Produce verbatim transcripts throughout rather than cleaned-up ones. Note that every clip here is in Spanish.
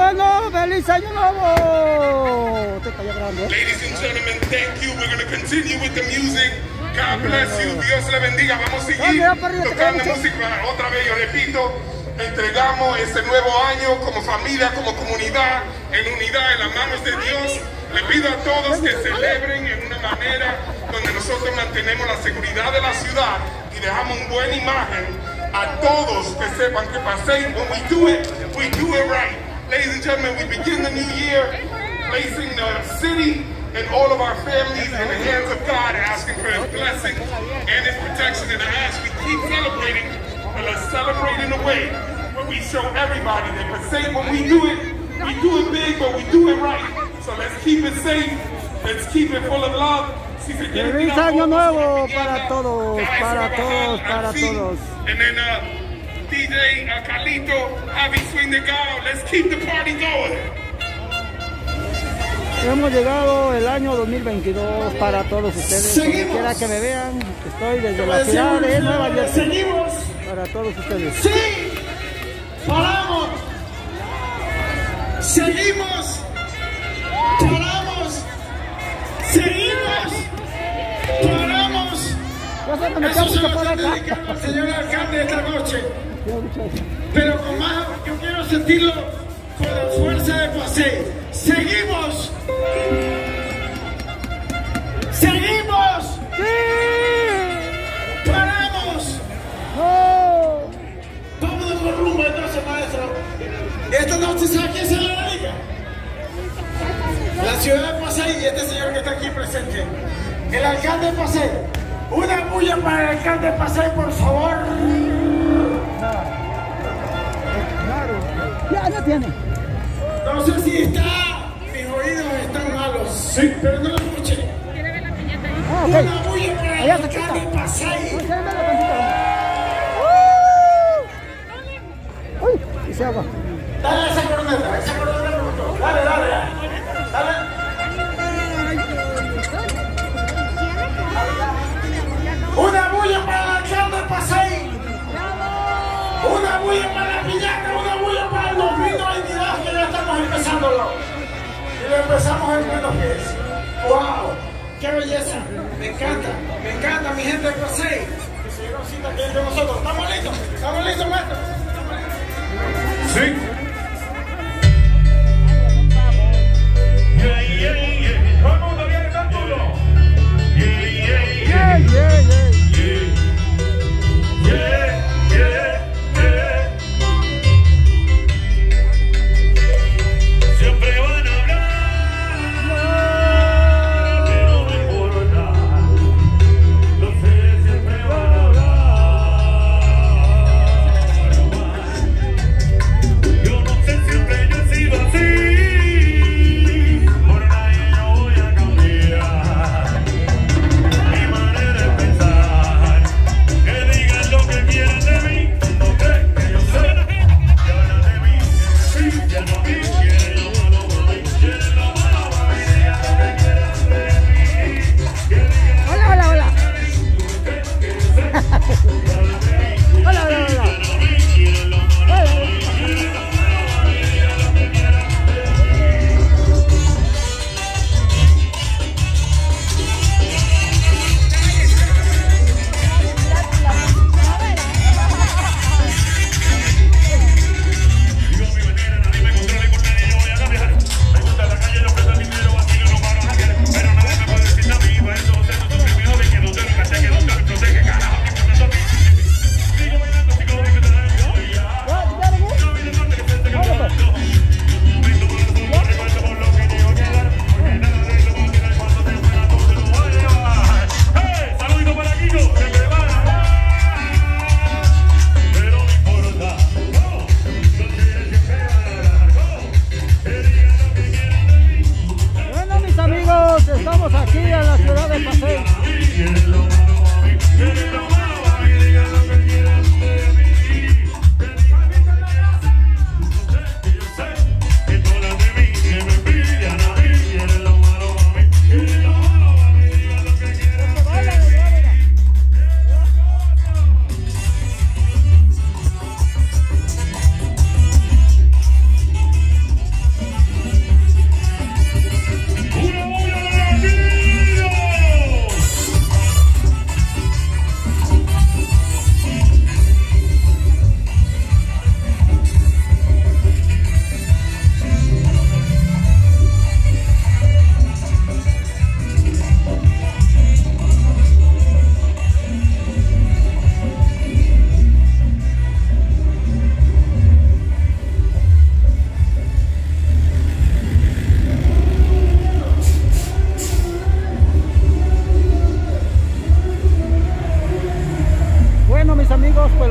bueno, feliz año nuevo. Te cayó grande, ¿eh? Ladies and gentlemen, thank you. We're going to continue with the music. God bless you. Dios le bendiga. Vamos a seguir tocando música. Otra vez, yo repito, entregamos este nuevo año como familia, como comunidad, en unidad, en las manos de Dios. Le pido a todos que celebren en una manera donde nosotros mantenemos la seguridad de la ciudad y dejamos una buena imagen a todos que sepan que pasen. When we do it, we do it right. Ladies and gentlemen, we begin the new year placing the city and all of our families in the hands of God, asking for His blessing and His protection. And I ask we keep celebrating, but let's celebrate in a way where we show everybody that Passaic, when we do it, we do it big, but we do it right. So let's keep it safe. Let's keep it full of love. Si ¡Feliz año nuevo para todos, para todos, para todos! And then uh, D J uh, Carlito, Javi Swing the Gao. Let's keep the party going. Hemos llegado el año dos mil veintidós para todos ustedes. Donde quiera que me vean, estoy desde la ciudad de Nueva York. Seguimos. Para todos ustedes. Sí. Paramos. Seguimos. Paramos. Seguimos. Paramos. Eso se lo están dedicando al señor alcalde esta noche. Pero con más, yo quiero sentirlo con la fuerza de Passaic. Seguimos. Seguimos. ¡Sí! Paramos. ¡No! Vamos con rumbo entonces, maestro. Esta noche, ¿sabe quién se la dedica? La ciudad de Passaic y este señor que está aquí presente. El alcalde de Passaic. Una bulla para el alcalde de Passaic, por favor. Claro. Ya, ya tiene. No sé si está. Mis oídos están malos. Sí. Pero no lo escuché. ¿Quiere ver la piñata ahí? Ah, okay. Una bulla para el Allá se alcalde de quita. Passaic. ¡Uy! Y se agua. Dale esa corneta, esa corneta me gustó. Dale, dale, dale. Dale. Una bulla para el alcalde de Passaic. Una bulla para la piñata, una bulla para el dos mil veintidós, que ya estamos empezándolo. Y lo empezamos en buenos pies. ¡Wow! ¡Qué belleza! Me encanta, me encanta mi gente de Passaic. Que se dieron cita aquí entre nosotros. ¿Estamos listos? ¿Estamos listos, maestro? Sí. Yeah, yeah, yeah. Todo el mundo viene tan duro. Yeah, yeah, Yeah, yeah. yeah, yeah. Yeah, yeah, yeah. Siempre van a hablar, pero no importa. Los tres siempre van a hablar.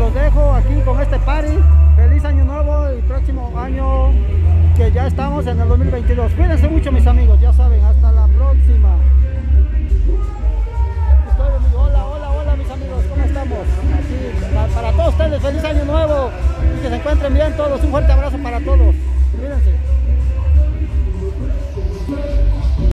los dejo aquí con este party. Feliz año nuevo y próximo año que ya estamos en el dos mil veintidós. Cuídense mucho, mis amigos, ya saben, hasta la próxima. Hola, hola, hola, mis amigos, ¿cómo estamos? Aquí, para, para todos ustedes, feliz año nuevo y que se encuentren bien todos. Un fuerte abrazo para todos. Cuídense.